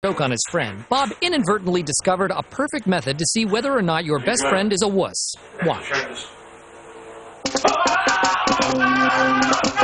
joke on his friend, Bob inadvertently discovered a perfect method to see whether or not your best friend is a wuss. Watch.